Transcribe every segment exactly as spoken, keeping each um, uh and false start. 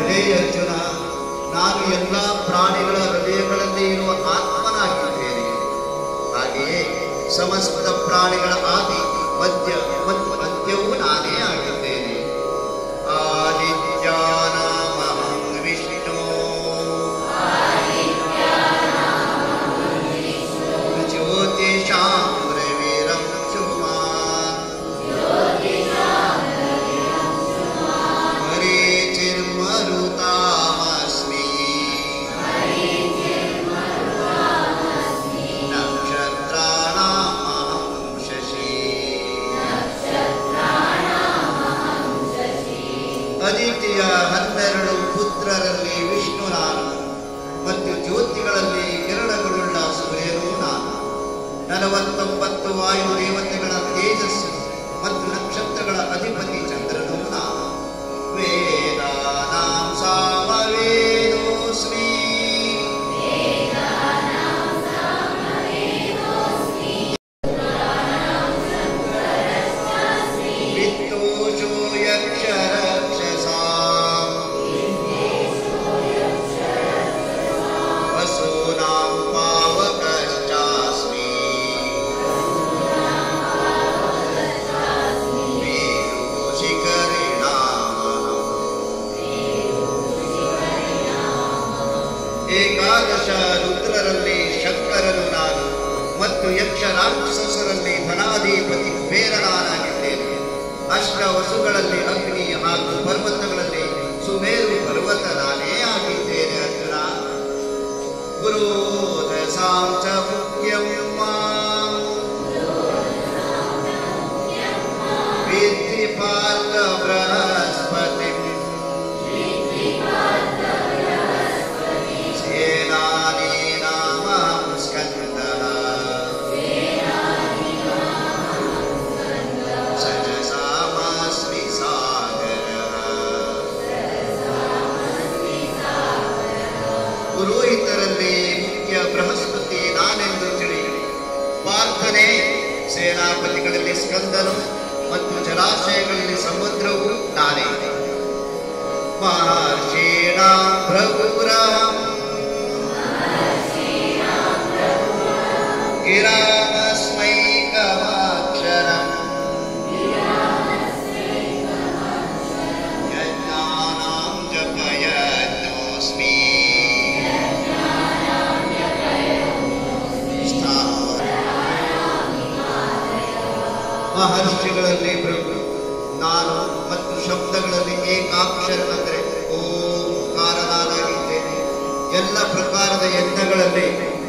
ಹೇ ಅರ್ಜುನ, ನಾನು ಎಲ್ಲ ಪ್ರಾಣಿಗಳ ಹೃದಯಗಳಲ್ಲಿ ಇರುವ ಆತ್ಮನಾಗಿದ್ದೇನೆ. ಹಾಗೆಯೇ ಸಮಸ್ತ ಪ್ರಾಣಿಗಳ ಆದಿ, ಮಧ್ಯ ಮತ್ತು ಅಂತ್ಯವೂ ನಾನೇ ಆಗಿದ್ದೇನೆ. ಆದಿತ್ಯಾನಾಮಹಂ ವಿಷ್ಣು ಜ್ಯೋತಿಷಾಂ ರವಿರಂ ಶುಭಾನ್ ಮರೀಚಿರ್ಮರುತಾಮಸ್ಮಿ ನಕ್ಷತ್ರಾಣಾಮಹಂ ಶಶಿ. ಅದಿತಿಯ ಹನ್ನೆರಡು ಪುತ್ರರಲ್ಲಿ ವಿಷ್ಣು ನಾನು, ಮತ್ತು ಜ್ಯೋತಿಗಳಲ್ಲಿ ಕಿರಣಗಳುಳ್ಳ ಸೂರ್ಯನೂ ನಾನು. ನಲವತ್ತೊಂಬತ್ತು ವಾಯು ದೇವತೆಗಳ ತೇಜಸ್ಸು ಮತ್ತು ನಕ್ಷತ್ರಗಳ ಅಧಿಪತಿ ಚಂದ್ರನೂ ನಾನು. ವೇದಾನಾಂ ಸಾಮವೇದೋಸ್ಮಿ ವಿತ್ತೋಷೋ ಯಕ್ಷರಕ್ಷಸಾಂ ವಸೂನಾಂ ಪಾವಕಶ್ಚಾಸ್ಮಿ ಏಕಾದಶ ರುದ್ರರಲ್ಲಿ ಶಂಕರನು ನಾನು, ಮತ್ತು ಯಕ್ಷ ರಾಕ್ಷಸರಲ್ಲಿ ಧನಾಧಿಪತಿ ಕುಬೇರನಾಗಿದ್ದೇನೆ. ಅಷ್ಟ ವಸುಗಳಲ್ಲಿ ಅಗ್ನಿ ಹಾಗೂ ಪರ್ವತಗಳಲ್ಲಿ ಸುಮೇರು ಪರ್ವತ ನಾನೇ ಆಗಿದ್ದೇನೆ. ಅರ್ಜುನ, ಗುರೋದಸಾಂ ಚ ಮುಖ್ಯಂ ಮಾಂ ವಿದ್ಧಿ ಪಾರ್ಥ ಬೃಹಸ್ಪತಿಂ ಸೇನಾನೀನಾಮಹಂ ಸ್ಕಂದಃ ಸಜಸಾಮಸ್ಮಿ ಸಾಗರಃ. ಪುರೋಹಿತರಲ್ಲಿ ಮುಖ್ಯ ಬೃಹಸ್ಪತಿ ನಾನೆಂದು ತಿಳಿಯಿರಿ. ಪಾರ್ಥನೇ, ಸೇನಾಪತಿಗಳಲ್ಲಿ ಸ್ಕಂದನು ಮತ್ತು ಜಲಾಶಯಗಳಲ್ಲಿ ಸಮುದ್ರವು ನಾನೇ. ಮಹರ್ಷೀಣಾಂ ಪ್ರಭುರಹಂ ಗಿರಾಮಸ್ಮೈಕಮಾಕ್ಷರಂ ಯಜ್ಞಾನಾಂ ಜಪಯಜ್ಞೋಸ್ಮಿ ಮಹರ್ಷಿಗಳಲ್ಲಿ ಪ್ರಭು ನಾನು, ಮತ್ತು ಶಬ್ದಗಳಲ್ಲಿ ಏಕಾಕ್ಷರ ಅಂದರೆ ಓಂಕಾರನಾಗಿದ್ದೇನೆ. ಎಲ್ಲ ಪ್ರಕಾರದ ಯಜ್ಞಗಳಲ್ಲಿ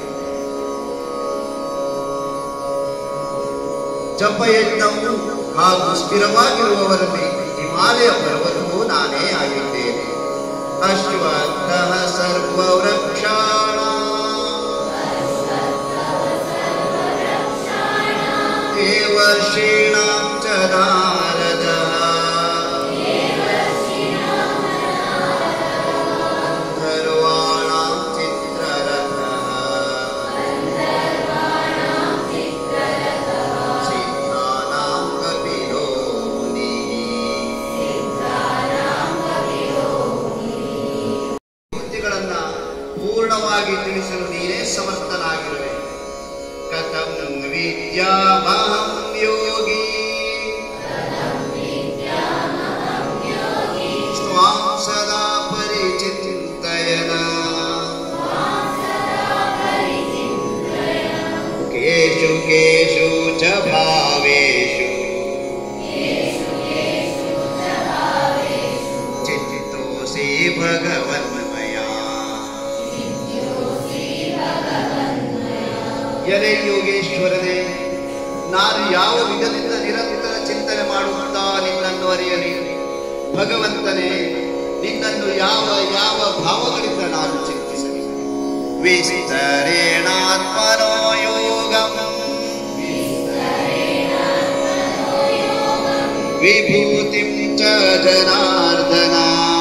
ಜಪಯಜ್ಞವು ಹಾಗೂ ಸ್ಥಿರವಾಗಿರುವವರಲ್ಲಿ ಹಿಮಾಲಯ ಪರ್ವತವೂ ನಾನೇ ಆಗಿದ್ದೇನೆ. ಅಶ್ವತ್ಥಃ ಸರ್ವವೃಕ್ಷಾಣಾಂ ದೇವರ್ಷೀಣಾಂ ಚ ನಾರದಃ ಗರ್ವಾಣಾಂ ಚಿತ್ರರಥಃ ಸಿದ್ಧಾನಾಂ ಕಪಿಲೋ ಮುನಿಃ. ಬುದ್ಧಿಗಳನ್ನ ಪೂರ್ಣವಾಗಿ ತಿಳಿಸಲು ನೀನೇ ಸಮರ್ಥನಾಗಿರುವೆ. ಕಥಂ ವಿದ್ಯಾಮಹಂ ಯೋಗಿ ಸ್ವಾಂ ಸದಾ ಪರಿಚಿಂತಯನ ಕೇಶು ಕೇಶು ಚ ಭಾವೇಷು ಚಿಂತಿತೋಸಿ ಭಗವನ್ಮಯಾ. ಎಲೆ ಯೋಗೇಶ್ವರನೇ, ನಾನು ಯಾವ ವಿಧದಿಂದ ನಿರಂತರ ಚಿಂತನೆ ಮಾಡುತ್ತಾ ನಿನ್ನನ್ನು ಅರಿಯಲಿ. ಭಗವಂತನೇ, ನಿನ್ನನ್ನು ಯಾವ ಯಾವ ಭಾವಗಳಿಂದ ನಾನು ಚಿಂತಿಸಲಿ. ವಿಸ್ತರೇಣಾತ್ಮನೋ ಯೋಗಂ ವಿಭೂತಿಂ ಚ ಜನಾರ್ದನ